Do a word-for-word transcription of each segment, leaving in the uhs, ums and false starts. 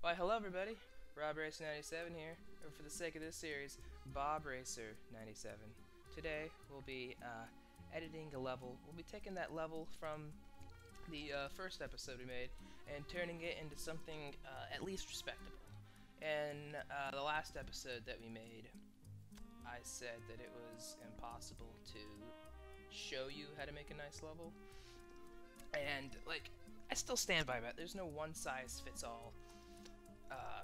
Why, hello everybody! Rob Racer ninety-seven here, or for the sake of this series, Bob Racer ninety-seven. Today, we'll be uh, editing a level. We'll be taking that level from the uh, first episode we made and turning it into something uh, at least respectable. In uh, the last episode that we made, I said that it was impossible to show you how to make a nice level. And, like, I still stand by that. There's no one-size-fits-all Uh,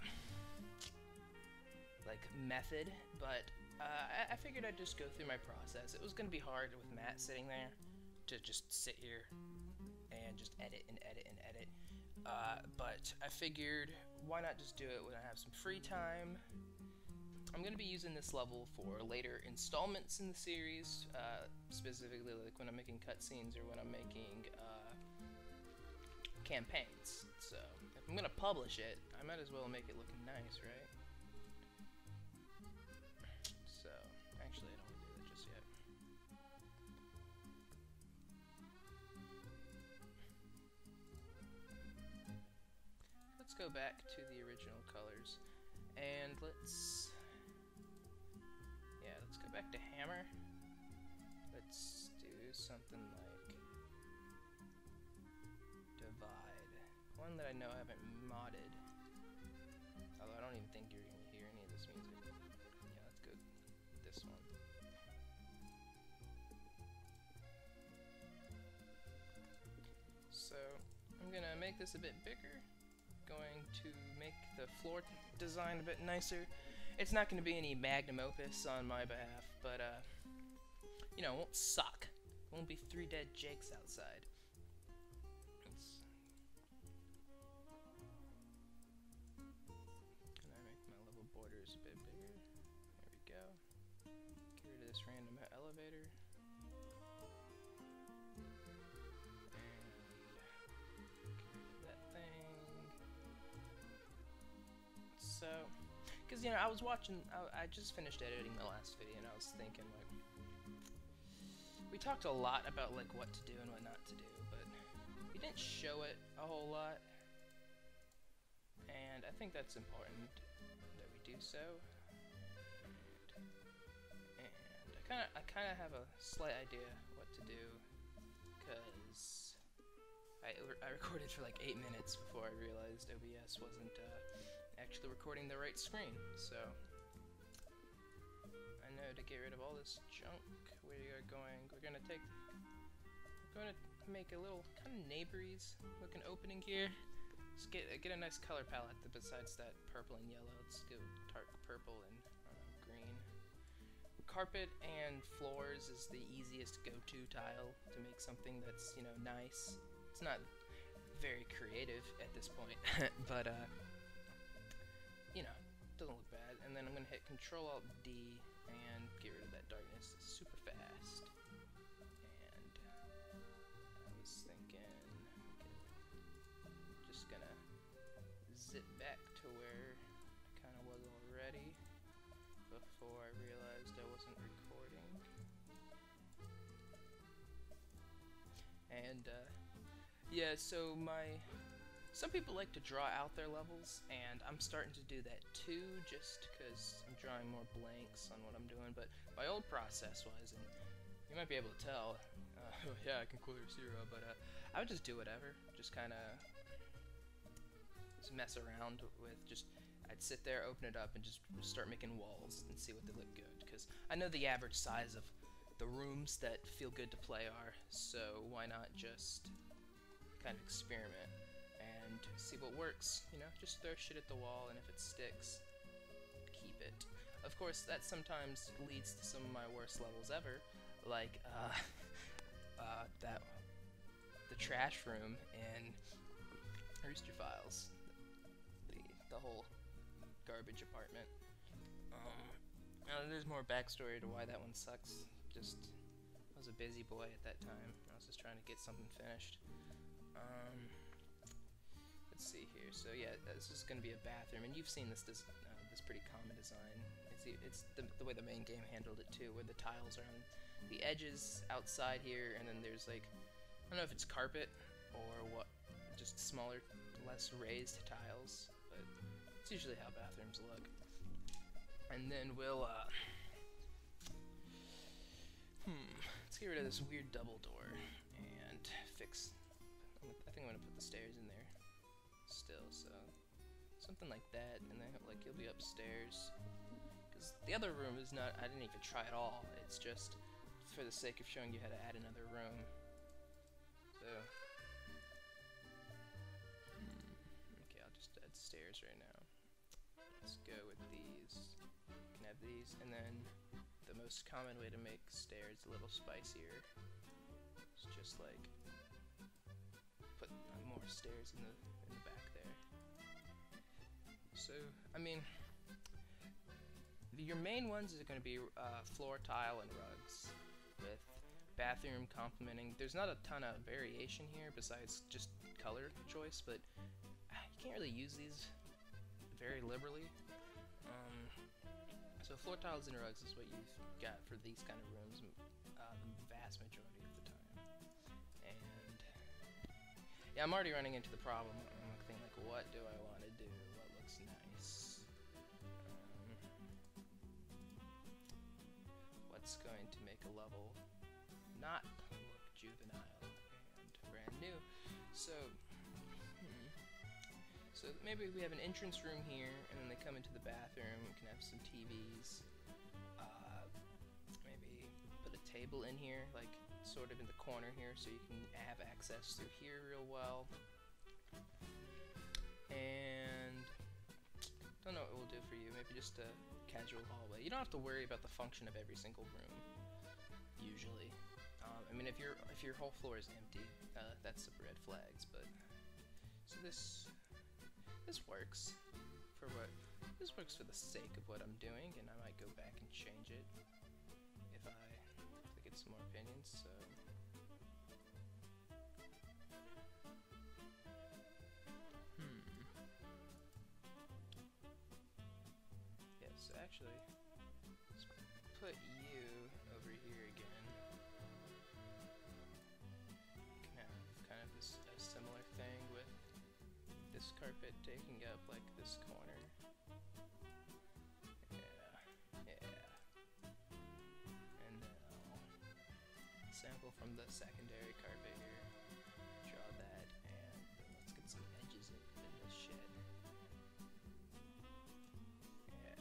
like method, but uh, I, I figured I'd just go through my process. It was going to be hard with Matt sitting there to just sit here and just edit and edit and edit, uh, but I figured why not just do it when I have some free time. I'm going to be using this level for later installments in the series, uh, specifically like when I'm making cutscenes or when I'm making uh, campaigns. So if I'm gonna publish it, I might as well make it look nice, right? So actually I don't want to do that just yet. Let's go back to the original colors and let's yeah let's go back to hammer. Let's do something like divide. One that I know I haven't modded. Although I don't even think you're going to hear any of this music. Yeah, let's go with this one. So, I'm going to make this a bit bigger. Going to make the floor design a bit nicer. It's not going to be any magnum opus on my behalf, but, uh, you know, it won't suck. It won't be three dead Jakes outside. Let's borders a bit bigger. There we go. Get rid of this random elevator. And get rid of that thing. So, because, you know, I was watching, I, I just finished editing the last video and I was thinking, like, we talked a lot about, like, what to do and what not to do, but we didn't show it a whole lot. And I think that's important that we do so. And, and I kind of, I kind of have a slight idea what to do, because I, I recorded for like eight minutes before I realized O B S wasn't uh, actually recording the right screen. So I know to get rid of all this junk, we are going. We're gonna take. We're going to make a little kind of neighborese looking opening here. Let's get, get a nice color palette besides that purple and yellow. Let's go dark purple and uh, green. Carpet and floors is the easiest go-to tile to make something that's, you know, nice. It's not very creative at this point, but, uh, you know, it doesn't look bad. And then I'm going to hit control alt D and get rid of that darkness super fast. And I was thinking... just gonna zip back to where I kind of was already before I realized I wasn't recording. And uh, yeah, so my some people like to draw out their levels, and I'm starting to do that too, just because I'm drawing more blanks on what I'm doing. But my old process was, and you might be able to tell, uh, yeah, I can clear zero, but uh, I would just do whatever, just kind of just mess around with, just, I'd sit there, open it up, and just start making walls and see what they look good, because I know the average size of the rooms that feel good to play are, so why not just kind of experiment and see what works, you know, just throw shit at the wall, and if it sticks, keep it. Of course, that sometimes leads to some of my worst levels ever, like, uh, uh, that, the trash room in Rooster Files. The, the whole garbage apartment. Um, now there's more backstory to why that one sucks. Just, I was a busy boy at that time. I was just trying to get something finished. Um, let's see here. So yeah, this is going to be a bathroom, and you've seen this this, uh, this pretty common design. It's it's the, the way the main game handled it too, where the tiles are on the edges outside here, and then there's like, I don't know if it's carpet or what, just smaller, less raised tiles, but usually how bathrooms look. And then we'll, uh, hmm, let's get rid of this weird double door and fix, I think I'm gonna put the stairs in there still, so something like that, and then like you'll be upstairs. Because the other room is not, I didn't even try at all, it's just for the sake of showing you how to add another room. So, hmm, okay, I'll just add stairs right now. Let's go with these. You can have these, and then the most common way to make stairs a little spicier is just like put more stairs in the in the back there. So, I mean, your main ones are going to be uh, floor tile and rugs, with bathroom complementing. There's not a ton of variation here besides just color choice, but you can't really use these very liberally. Um, so floor tiles and rugs is what you've got for these kind of rooms uh, the vast majority of the time. And yeah, I'm already running into the problem. I'm thinking like, what do I want to do? What looks nice? Um, what's going to make a level not look juvenile and brand new? So, hmm. So maybe we have an entrance room here, and then they come into the bathroom. We can have some T Vs. Uh, maybe put a table in here, like sort of in the corner here, so you can have access through here real well. And don't know what we'll do for you. Maybe just a casual hallway. You don't have to worry about the function of every single room. Usually, um, I mean, if your if your whole floor is empty, uh, that's some red flags. But so this. This works for what this works for the sake of what I'm doing, and I might go back and change it if I, if I get some more opinions. So hmm yeah, so actually let's put you over here again. You can have kind of this a similar thing with this carpet taking up like this corner. Yeah, yeah. And then I'll sample from the secondary carpet here, draw that, and then let's get some edges in, in this shed. Yeah.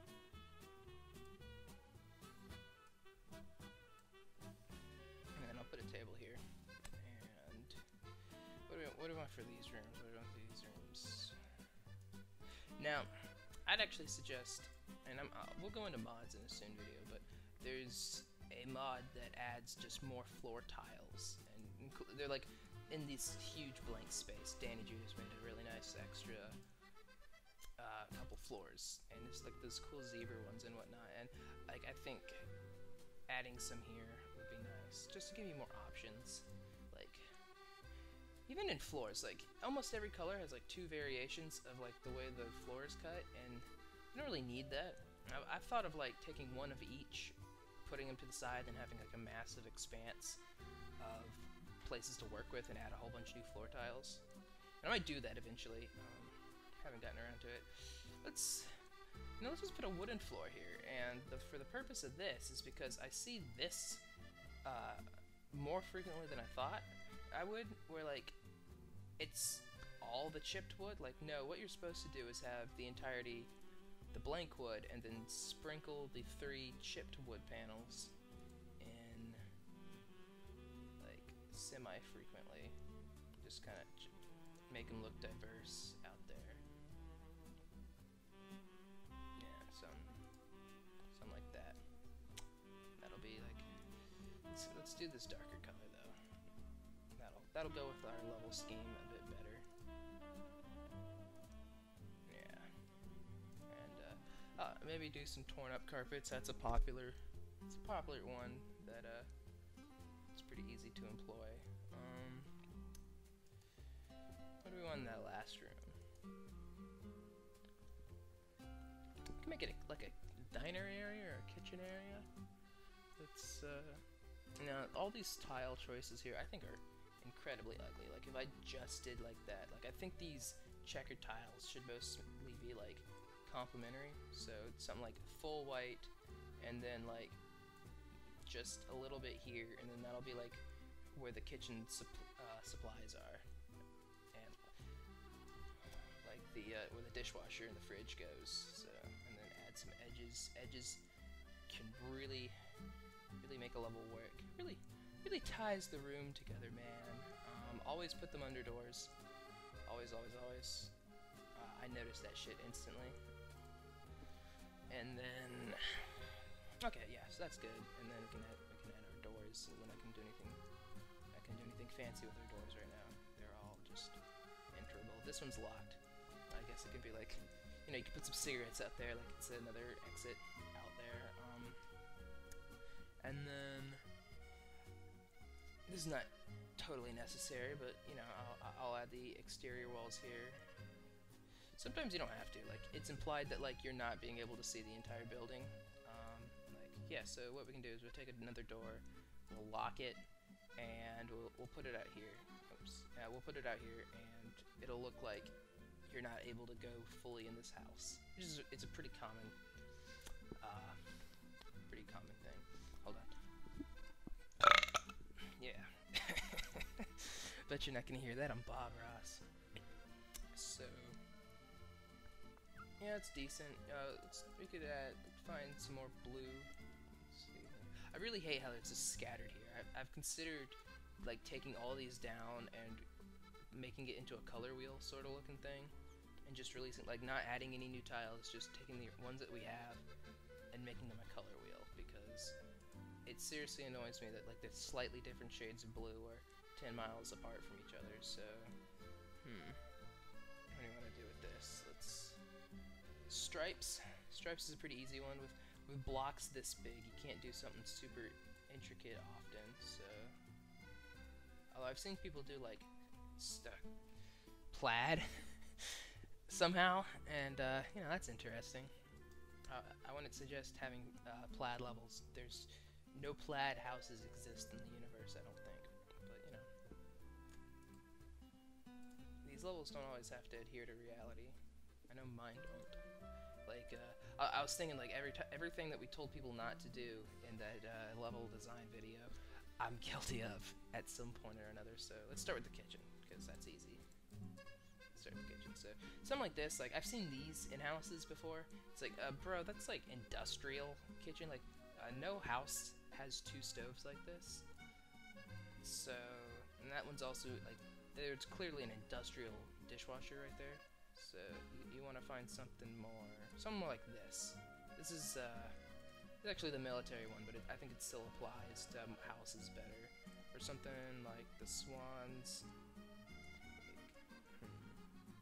And then I'll put a table here. And what do we, what do we want for these rooms? What do we want for these rooms? Now, I'd actually suggest, and I'm, uh, we'll go into mods in a soon video, but there's a mod that adds just more floor tiles, and they're like in this huge blank space. Danny Judas made a really nice extra uh, couple floors, and it's like those cool zebra ones and whatnot. And like I think adding some here would be nice, just to give you more options. Like even in floors, like almost every color has like two variations of like the way the floor is cut, and you don't really need that. I've, I've thought of like taking one of each, putting them to the side, and having like a massive expanse of places to work with, and add a whole bunch of new floor tiles. And I might do that eventually. Um, haven't gotten around to it. Let's, you know, let's just put a wooden floor here. And the, for the purpose of this is because I see this uh, more frequently than I thought I would, where like it's all the chipped wood. Like no, what you're supposed to do is have the entirety, the blank wood, and then sprinkle the three chipped wood panels in like semi-frequently, just kind of make them look diverse out there. Yeah, some, something like that. That'll be like, let's, let's do this darker color though. That'll that'll go with our level scheme a bit better. Yeah, and uh, uh, maybe do some torn up carpets. That's a popular, it's a popular one that uh, it's pretty easy to employ. Um, what do we want in that last room? We can make it a, like a diner area or a kitchen area. It's uh, now all these tile choices here I think are incredibly ugly. Like if I just did like that, like I think these checkered tiles should mostly be like complementary. So something like full white, and then like just a little bit here, and then that'll be like where the kitchen supp uh, supplies are, and like the uh, where the dishwasher and the fridge goes. So, and then add some edges. Edges can really, really make a level work. Really, really ties the room together, man. Um, always put them under doors. Always, always, always. Uh, I noticed that shit instantly. And then, okay, yeah, so that's good. And then we can add, we can add our doors. So we're not gonna do anything. I can do anything fancy with our doors right now. They're all just enterable. This one's locked. I guess it could be like, you know, you could put some cigarettes out there, like it's another exit out there. Um, and then this is not totally necessary, but you know, I'll, I'll add the exterior walls here. Sometimes you don't have to. Like, it's implied that like you're not being able to see the entire building. Um, like, yeah. So what we can do is we'll take another door, we'll lock it, and we'll we'll put it out here. Oops. Yeah, we'll put it out here, and it'll look like you're not able to go fully in this house. Which is it's a pretty common, uh, pretty common thing. Hold on. Yeah. Bet you're not gonna hear that on Bob Ross. So. Yeah, it's decent. Uh, let's, we could add, find some more blue. Let's see. I really hate how it's just scattered here. I've, I've considered like taking all these down and making it into a color wheel sort of looking thing, and just releasing, like not adding any new tiles, just taking the ones that we have and making them a color wheel, because it seriously annoys me that like there's slightly different shades of blue are ten miles apart from each other. So, hmm, what do you want to do with this? Let's. Stripes. Stripes is a pretty easy one. With with blocks this big, you can't do something super intricate often. So, although I've seen people do like stuff plaid somehow, and uh, you know, that's interesting. Uh, I wouldn't suggest having uh, plaid levels. There's no plaid houses exist in the universe, I don't think. But you know, these levels don't always have to adhere to reality. I know mine don't. Like, uh, I, I was thinking, like, every t everything that we told people not to do in that uh, level design video, I'm guilty of at some point or another. So let's start with the kitchen, because that's easy. Let's start with the kitchen. So something like this, like, I've seen these in houses before. It's like, uh, bro, that's like industrial kitchen. Like, uh, no house has two stoves like this. So, and that one's also, like, there's clearly an industrial dishwasher right there. So you, you want to find something more, something more like this. This is uh, it's actually the military one, but it, I think it still applies to um, houses better, or something like the Swans. Like, hmm.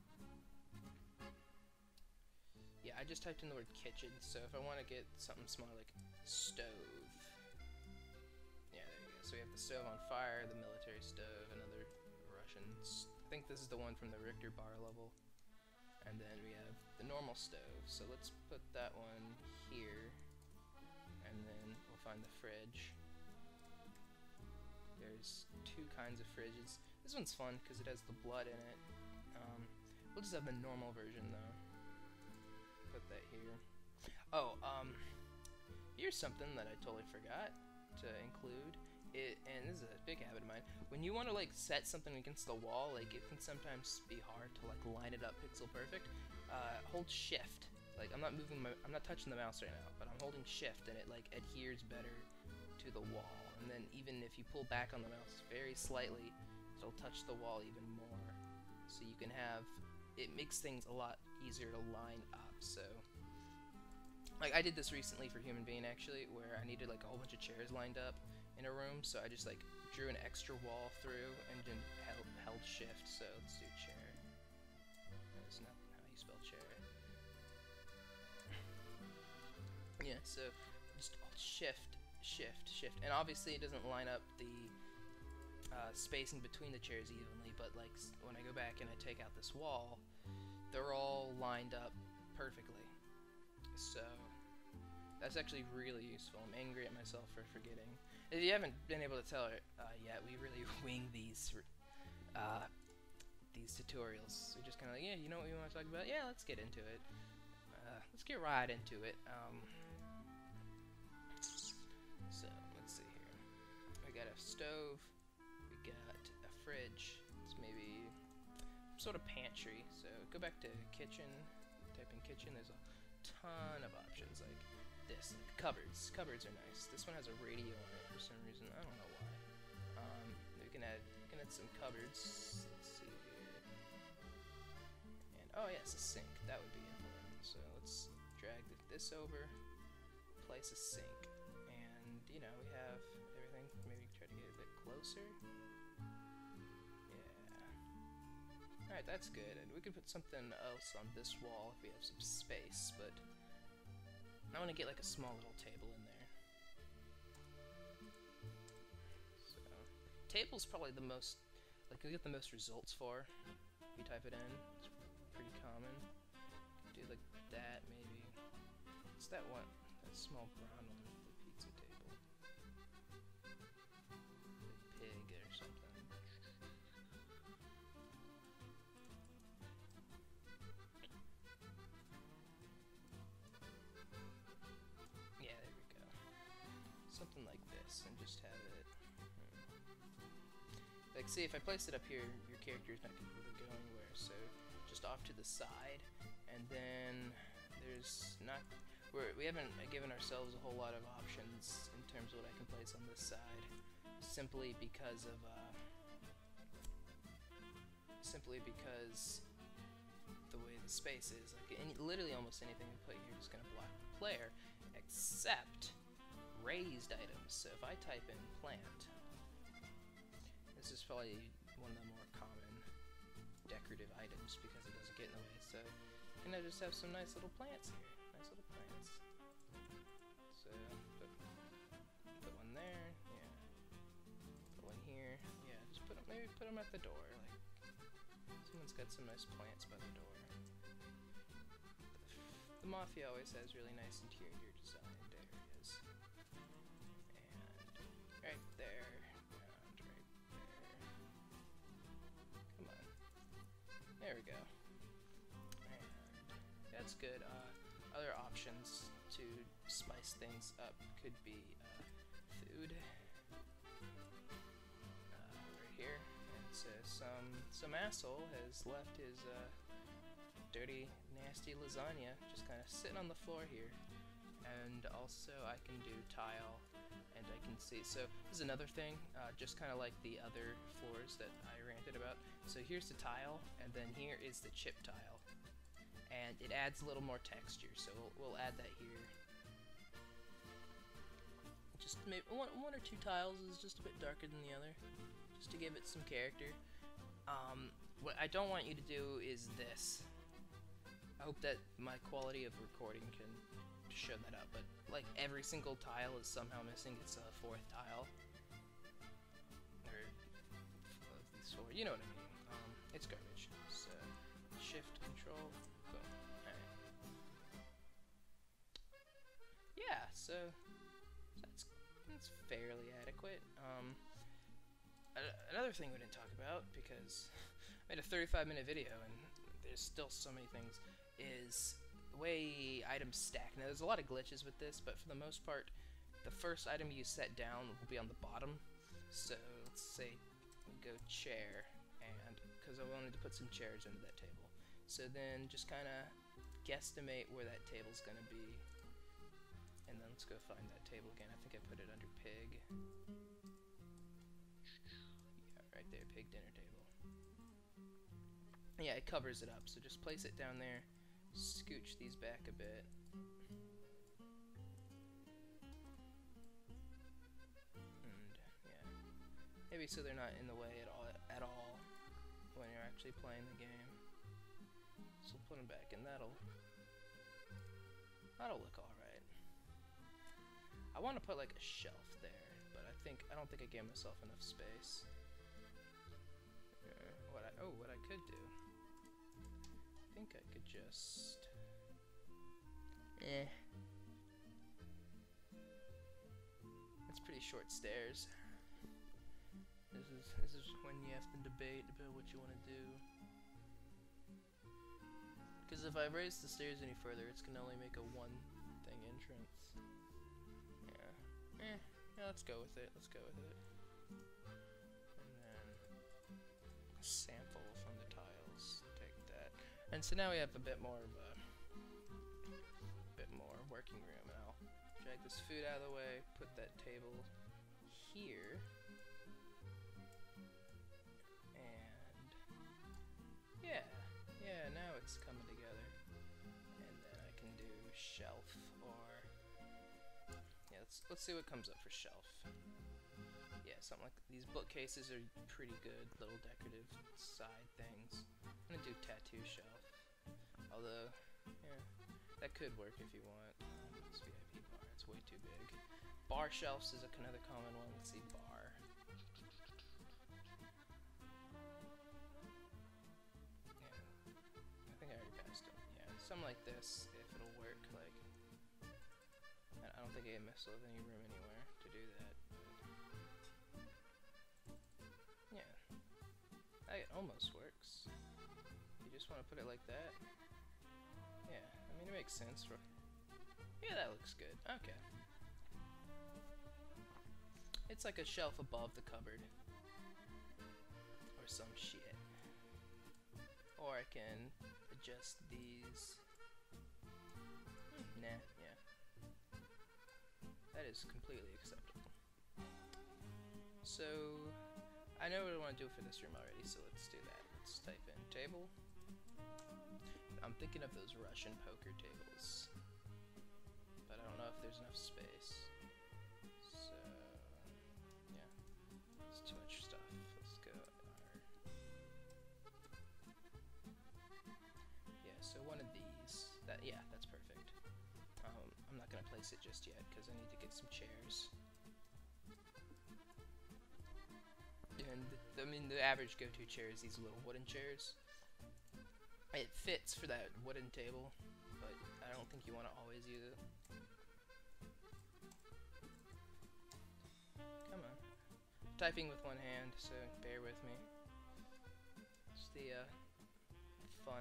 Yeah, I just typed in the word kitchen. So if I want to get something smaller, like stove. Yeah, there you go. So we have the stove on fire, the military stove, another Russian. I think this is the one from the Richter bar level. And then we have the normal stove, so let's put that one here, and then we'll find the fridge. There's two kinds of fridges. This one's fun because it has the blood in it. Um, we'll just have the normal version though. Put that here. Oh, um, here's something that I totally forgot to include. It, and this is a big habit of mine. When you want to like set something against the wall, like it can sometimes be hard to like line it up pixel perfect. Uh, hold shift. Like I'm not moving my, I'm not touching the mouse right now, but I'm holding shift, and it like adheres better to the wall. And then even if you pull back on the mouse very slightly, it'll touch the wall even more. So you can have, it makes things a lot easier to line up. So, like I did this recently for Human Being actually, where I needed like a whole bunch of chairs lined up in a room, so I just like drew an extra wall through and then held, held shift. So let's do chair. That's not how you spell chair. Yeah, so just shift, shift, shift, and obviously it doesn't line up the uh, spacing between the chairs evenly, but like when I go back and I take out this wall, they're all lined up perfectly. So that's actually really useful. I'm angry at myself for forgetting. If you haven't been able to tell it uh, yet, we really wing these uh, these tutorials. They're just kind of like, yeah, you know what we want to talk about? Yeah, let's get into it. Uh, let's get right into it. Um, so, let's see here. We got a stove. We got a fridge. It's maybe some sort of pantry. So, go back to kitchen. Type in kitchen. There's a ton of options like this. Like cupboards. Cupboards are nice. This one has a radio on it for some reason. I don't know why. Um, we can add, we can add some cupboards. Let's see here. And oh yes, a sink. That would be important. So let's drag this over. Place a sink, and you know we have everything. Maybe try to get a bit closer. Yeah. All right, that's good. And we could put something else on this wall if we have some space, but I want to get like a small little table in there. So, table's probably the most, like you get the most results for. If you type it in, it's pretty common. Do like that maybe. What's that one? That small brown one, the pizza table. Like pig or something. Yeah, there we go. Something like this, and just have it. Hmm. Like, see, if I place it up here, your character's not going to really go anywhere. So, just off to the side, and then there's not. We're, we haven't given ourselves a whole lot of options in terms of what I can place on this side, simply because of. Uh, simply because the way the space is, like any, literally almost anything we put here is going to block the player, except raised items. So if I type in plant, this is probably one of the more common decorative items because it doesn't get in the way. So you know, just have some nice little plants here, nice little plants. So put, put one there, yeah. Put one here, yeah. Just put them, maybe put them at the door. Like someone's got some nice plants by the door. The Mafia always has really nice interior designed areas. And right there, and right there. Come on. There we go. And that's good. Uh, other options to spice things up could be uh, food. Uh, right here. And so some, some asshole has left his uh, dirty, nasty lasagna just kind of sitting on the floor here. And also I can do tile, and I can see, so this is another thing, uh, just kind of like the other floors that I ranted about. So here's the tile, and then here is the chip tile, and it adds a little more texture, so we'll, we'll add that here. Just maybe one, one or two tiles is just a bit darker than the other, just to give it some character. Um, what I don't want you to do is this. I hope that my quality of recording can show that up, but like every single tile is somehow missing. It's a fourth tile, or of these four, you know what I mean. Um, it's garbage. So shift control, boom. Alright. Yeah, so that's that's fairly adequate. Um, another thing we didn't talk about, because I made a thirty-five minute video and there's still so many things, is the way items stack. Now there's a lot of glitches with this, but for the most part the first item you set down will be on the bottom. So let's say we go chair, and because I wanted to put some chairs under that table, so then just kind of guesstimate where that table's gonna be, and then let's go find that table again. I think I put it under pig. Yeah, right there, pig dinner table. Yeah, it covers it up, so just place it down there. Scooch these back a bit. And yeah, maybe so they're not in the way at all at all when you're actually playing the game. So we'll put them back, and that'll that'll look all right. I want to put like a shelf there, but I think I don't think I gave myself enough space. Uh, what I oh what I could do. I think I could just eh it's pretty short stairs. This is this is when you have to debate about what you want to do. Because if I raise the stairs any further, it's gonna only make a one thing entrance. Yeah. Eh. Yeah, let's go with it. Let's go with it. And then sample from the tiles. Take that. And so now we have a bit more of a, a bit more working room. And I'll drag this food out of the way. Put that table here. And yeah. Yeah, now it's coming together. And then I can do shelf or yeah, let's let's see what comes up for shelf. Yeah, something like these bookcases are pretty good, little decorative side things. I'm gonna do tattoo shelf. Although, yeah, that could work if you want. Um, this V I P bar, it's way too big. Bar shelves is another common one. Let's see, bar. Something like this, if it'll work, like, I don't think A M S will have any room anywhere to do that. Yeah, that almost works. You just want to put it like that. Yeah, I mean, it makes sense for, yeah, that looks good, okay. It's like a shelf above the cupboard, or some shit. Or I can adjust these. Nah, yeah. That is completely acceptable. So, I know what I want to do for this room already, so let's do that. Let's type in table. I'm thinking of those Russian poker tables, but I don't know if there's enough space. So, yeah, it's too much stuff. Let's go. Yeah, so one of these. That yeah, that's perfect. Um, I'm not gonna place it just yet because I need to get some chairs. And I mean, the average go-to chair is these little wooden chairs. It fits for that wooden table, but I don't think you want to always use it. Come on. I'm typing with one hand, so bear with me. It's the uh, fun,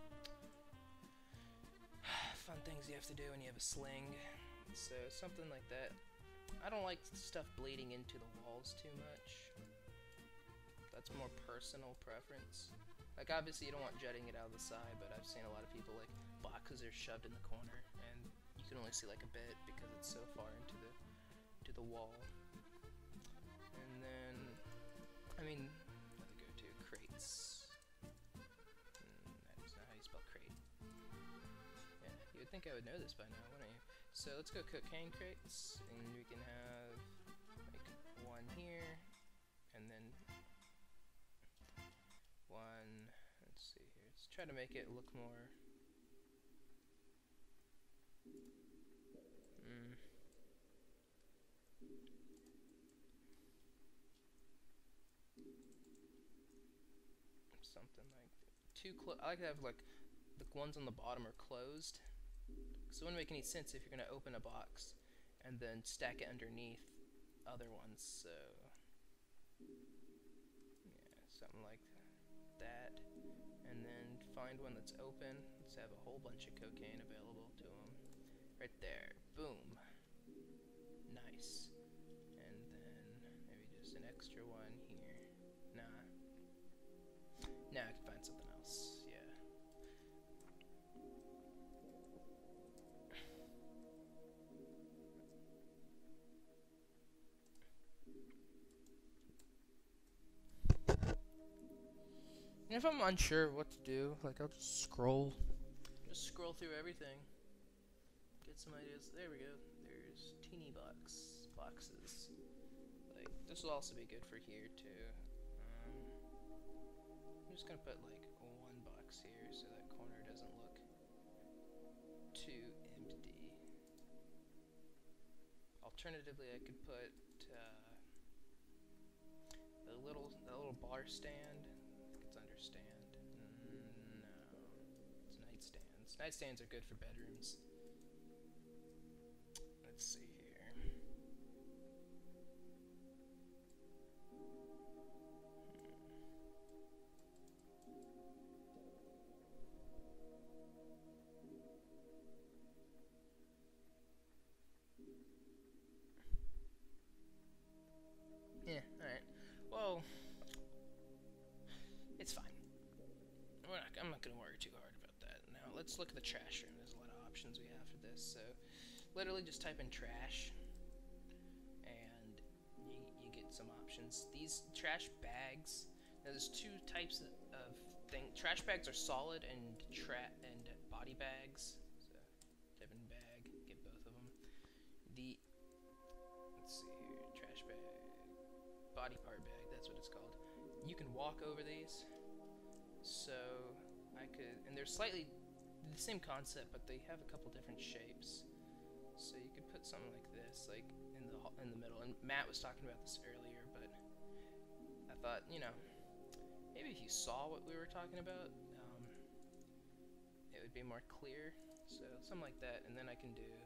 fun things you have to do when you have a sling. So something like that. I don't like stuff bleeding into the walls too much. That's more personal preference. Like, obviously you don't want jutting it out of the side, but I've seen a lot of people, like, boxes are shoved in the corner, and you can only see, like, a bit because it's so far into the to the wall. And then, I mean, another go-to, crates. Mm, that is not how you spell crate. Yeah, you would think I would know this by now, wouldn't you? So let's go cocaine crates, and we can have, like, one here, and then one, let's see here, let's try to make it look more, mm, something like two clo- I like to have like the ones on the bottom are closed, so it wouldn't make any sense if you're gonna open a box and then stack it underneath other ones. So yeah, something like that. And then find one that's open. Let's have a whole bunch of cocaine available to them. Right there. Boom. Nice. And then maybe just an extra one here. Nah. Now I can find something else. Yeah. And if I'm unsure what to do, like, I'll just scroll. Just scroll through everything. Get some ideas. There we go. There's teeny box boxes. Like, this will also be good for here, too. Um, I'm just gonna put, like, one box here so that corner doesn't look too empty. Alternatively, I could put uh, a little, a little bar stand. Understand. Mm, no. It's nightstands. Nightstands are good for bedrooms. Let's see here. Hmm. let's look at the trash room. There's a lot of options we have for this. So, literally just type in trash, and you, you get some options. These trash bags. Now there's two types of, of thing. Trash bags are solid and tra and body bags. So, type in bag, get both of them. The let's see here, trash bag, body part bag. That's what it's called. You can walk over these. So I could, and they're slightly the same concept, but they have a couple different shapes. So you could put something like this, like in the in the middle. And Matt was talking about this earlier, but I thought, you know, maybe if you saw what we were talking about, um, it would be more clear. So something like that, and then I can do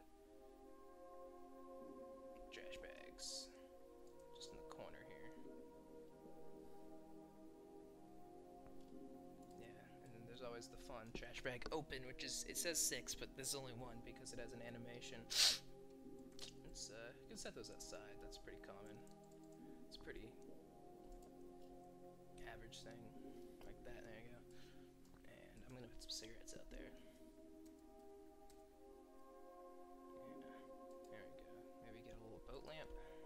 trash bags just in the corner here. There's always the fun trash bag open, which is, it says six, but there's only one because it has an animation. It's uh, you can set those outside. That's pretty common. It's pretty average thing like that. There you go. And I'm gonna put some cigarettes out there. Yeah, there we go. Maybe get a little boat lamp.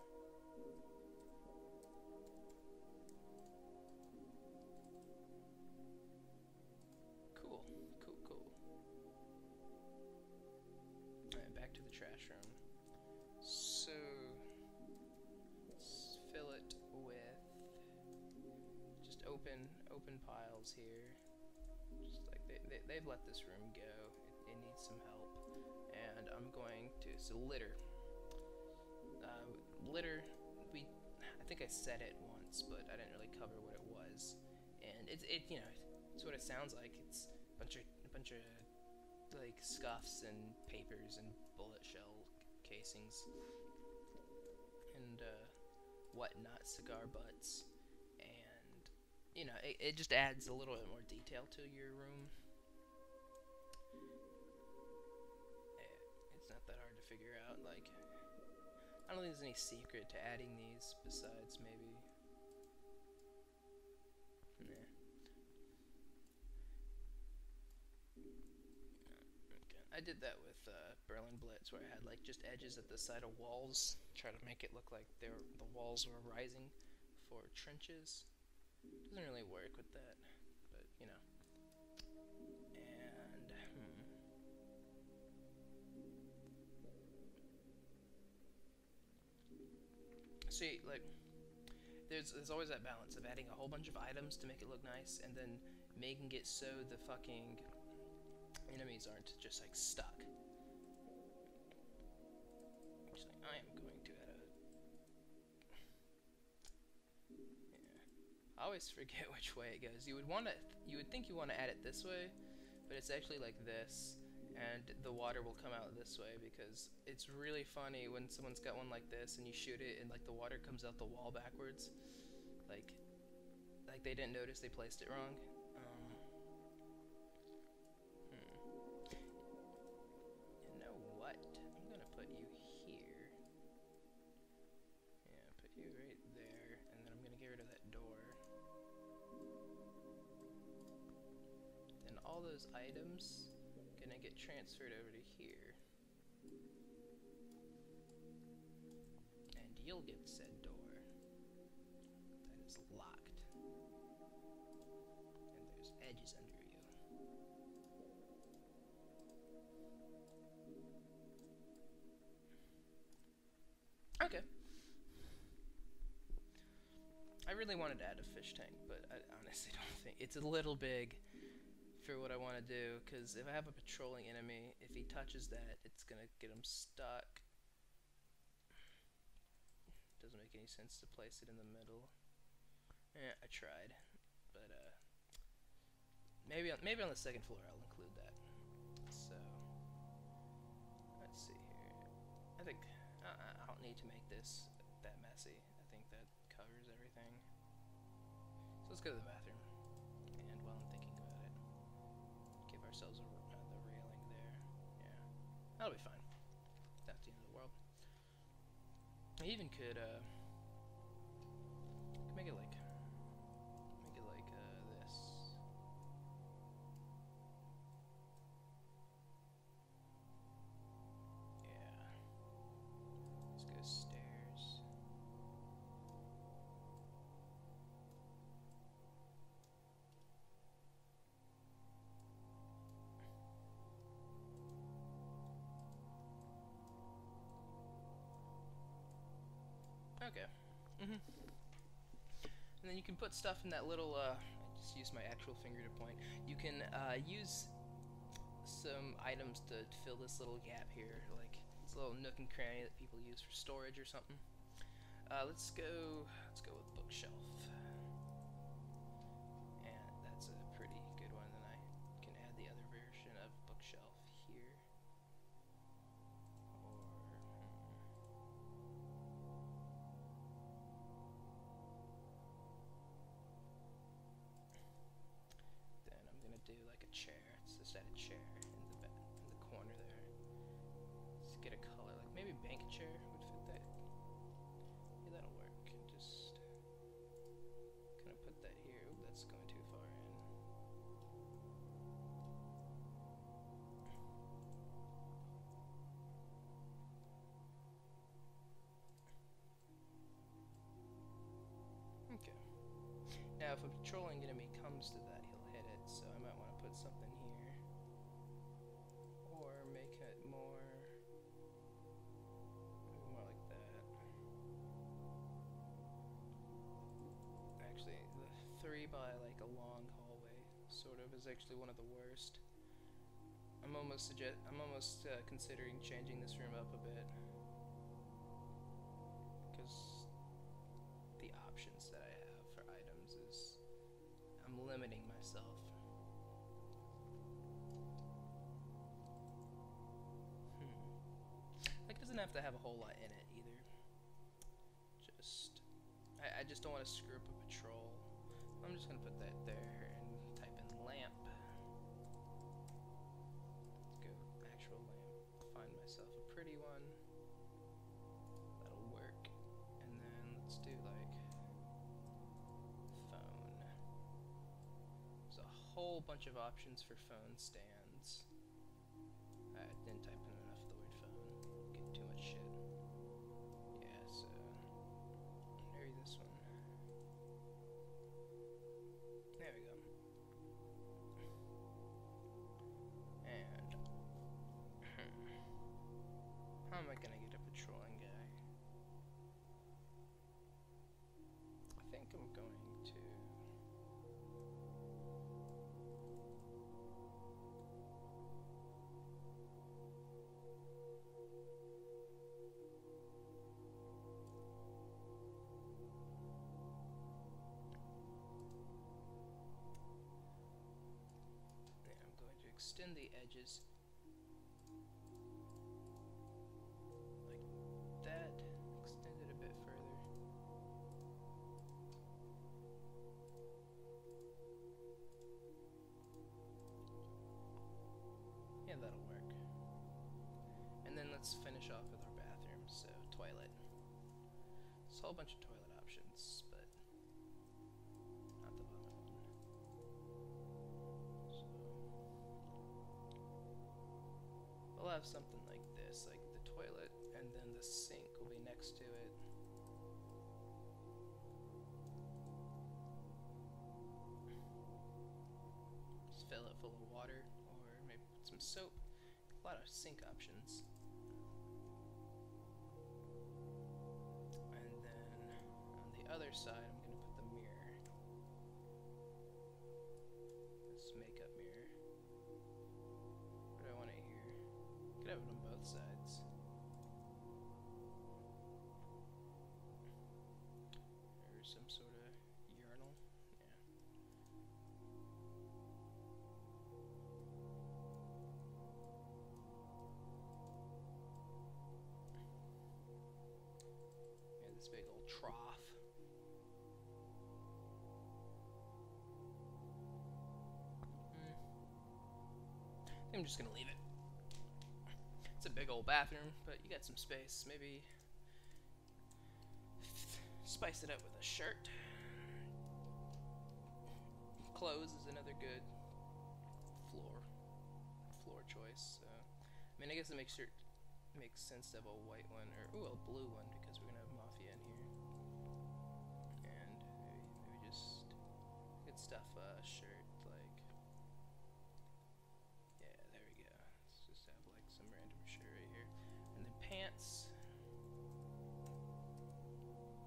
Trash room. So let's fill it with just open open piles here. Just like they, they they've let this room go. It, it needs some help, and I'm going to so litter. Uh, litter. We I think I said it once, but I didn't really cover what it was. And it's it you know it's what it sounds like. It's a bunch of a bunch of like scuffs and papers and bullet shell casings and uh, whatnot, cigar butts, and you know it, it just adds a little bit more detail to your room. It, it's not that hard to figure out. Like, I don't think there's any secret to adding these besides maybe. Nah. I did that with uh, Berlin Blitz, where I had like just edges at the side of walls, try to make it look like they were, the walls were rising for trenches. Doesn't really work with that, but you know. And hmm. See, like, there's there's always that balance of adding a whole bunch of items to make it look nice, and then making it so the fucking enemies aren't just like stuck. Just like, I am going to add a. Yeah. I always forget which way it goes. You would want to, you would think you want to add it this way, but it's actually like this, and the water will come out this way because it's really funny when someone's got one like this and you shoot it and like the water comes out the wall backwards, like, like they didn't notice they placed it wrong. All those items gonna get transferred over to here, and you'll get said door that is locked, and there's edges under you. Okay. I really wanted to add a fish tank, but I honestly don't think it's a little big for what I want to do, because if I have a patrolling enemy, if he touches that, it's gonna get him stuck. Doesn't make any sense to place it in the middle. Eh, I tried, but uh, maybe on, maybe on the second floor I'll include that. So let's see here. I think uh, I don't need to make this that messy. I think that covers everything. So let's go to the bathroom. Ourselves a, uh, the railing there. Yeah, that'll be fine. Not the end of the world. I even could uh, could make it like make it like uh, this. Okay. Mm-hmm. And then you can put stuff in that little, uh, I just use my actual finger to point. You can uh, use some items to fill this little gap here, like this little nook and cranny that people use for storage or something. Uh, let's go, let's go with bookshelf. And that's a pretty good one. Then I can add the other version of bookshelf here. Or, hmm. Then I'm gonna do like a chair. Let's just add a chair in the in the corner there. Let's get a color, like maybe bank chair would fit that. Yeah, that'll work. And just kind of put that here. Ooh, that's going too far in. Okay. Now, if a patrolling enemy comes to that, he'll hit it, so I might want to put something here. Or make it more... maybe more like that. Actually, the three by like a long hallway, sort of, is actually one of the worst. I'm almost suggest I'm almost uh, considering changing this room up a bit. Because the options that I have for items is... I'm limiting myself. Hmm. Like, it doesn't have to have a whole lot in it either. Just... I, I just don't want to screw up a patrol. I'm just gonna put that there and type in lamp. Let's go actual lamp. Find myself a pretty one. That'll work. And then let's do like phone. There's a whole bunch of options for phone stands. I didn't type in enough of the word phone. Get too much shit. Yeah, so maybe this one. There we go. And how am I gonna get a patrolling guy? I think I'm going to... yeah, I'm going to extend the edges like that, extend it a bit further. Yeah, that'll work. And then let's finish off with our bathroom. So, toilet. There's a whole bunch of toilet options, but not the bottom one. So, we'll have something like this, like the toilet, and then the sink will be next to it. Just fill it full of water, or maybe put some soap. A lot of sink options. And then on the other side, I'm going to put the mirror. This makeup mirror. What do I want it here? Could have it on both sides. Or some sort of urinal. Yeah. Yeah, this big old trough. Mm. I'm just gonna leave it. It's a big old bathroom, but you got some space. Maybe spice it up with a shirt. Clothes is another good floor floor choice. So, I mean, I guess it makes sure makes sense to have a white one or ooh, a blue one because we're gonna have Mafia in here. And maybe, maybe just good stuff. Uh, shirt like. Yeah, there we go. Let's just have like some random shirt right here. And then pants.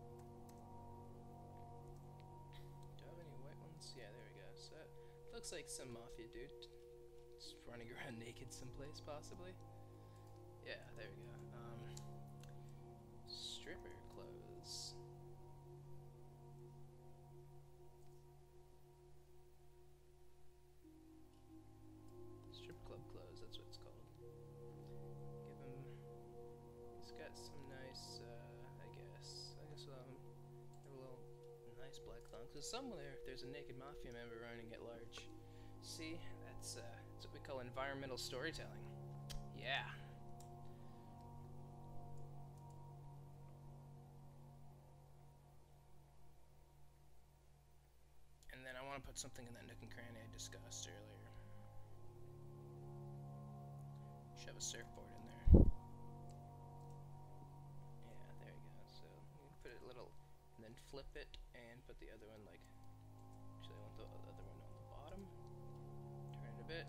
looks like some mafia dude just running around naked someplace, possibly. Yeah, there we go. Um, stripper clothes. Strip club clothes, that's what it's called. Give him... He's got some nice, uh, I guess. I guess um, have a little nice black thongs. So somewhere there's a naked mafia member running at large. See, that's, uh, that's what we call environmental storytelling. Yeah. And then I want to put something in that nook and cranny I discussed earlier. Shove a surfboard in there. Yeah, there you go. So you can put it a little, and then flip it, and put the other one like. Actually, I want the other one on the bottom. Turn it a bit.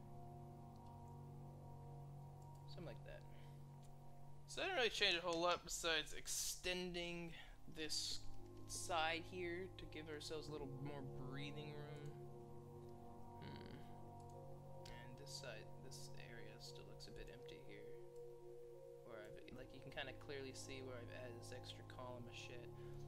Something like that. So I didn't really change a whole lot besides extending this side here to give ourselves a little more breathing room. Hmm. And this side, this area still looks a bit empty here. Where I've, like, you can kind of clearly see where I've added this extra column of shit.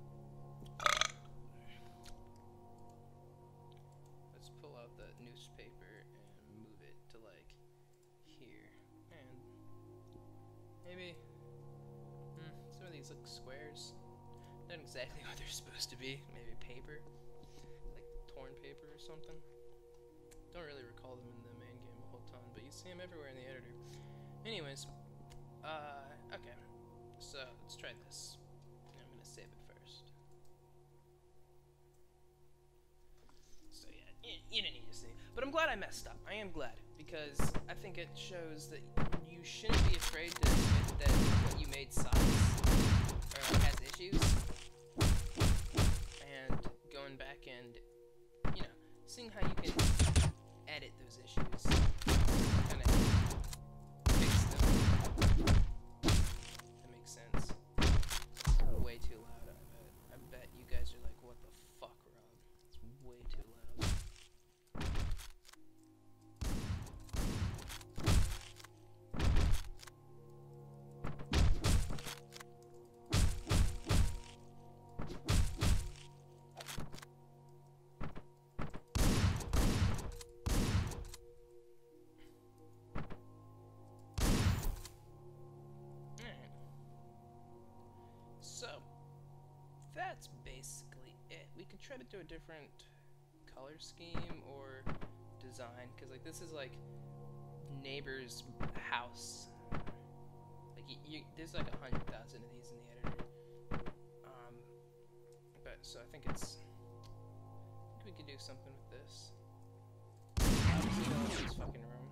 Let's pull out the newspaper and move it to, like, here. And maybe, hmm, some of these look squares. Not exactly what they're supposed to be. Maybe paper, like torn paper or something. Don't really recall them in the main game a whole ton, but you see them everywhere in the editor. Anyways, uh, okay. So let's try this. I'm gonna save it first. So yeah, you, you didn't need to see, but I'm glad I messed up. I am glad because I think it shows that you shouldn't be afraid to admit that what you made sucks or has issues. And going back and, you know, seeing how you can edit those issues, kind of fix them. That makes sense. Way too loud, I bet. I bet you guys are like, what the fuck, Rob? It's way too loud. So, that's basically it. We could try to do a different color scheme or design, because like this is like neighbor's house. Like you, you, there's like a hundred thousand of these in the editor. Um, but so I think it's. I think we could do something with this. Obviously, don't want this fucking room.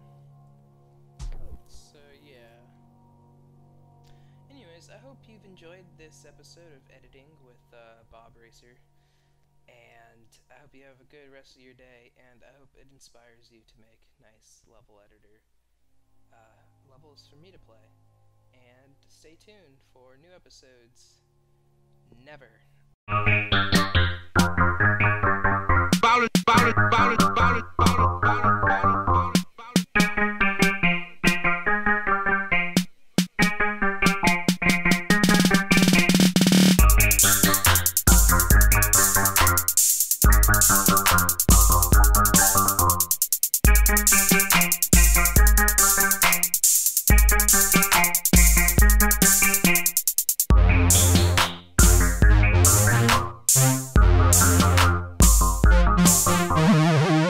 So yeah. Anyways, I hope you've enjoyed this episode of editing with uh, Bob Racer, and I hope you have a good rest of your day, and I hope it inspires you to make nice level editor uh, levels for me to play, and stay tuned for new episodes. Never. Ballin', ballin', ballin', ballin', ballin', ballin', ballin', ballin'.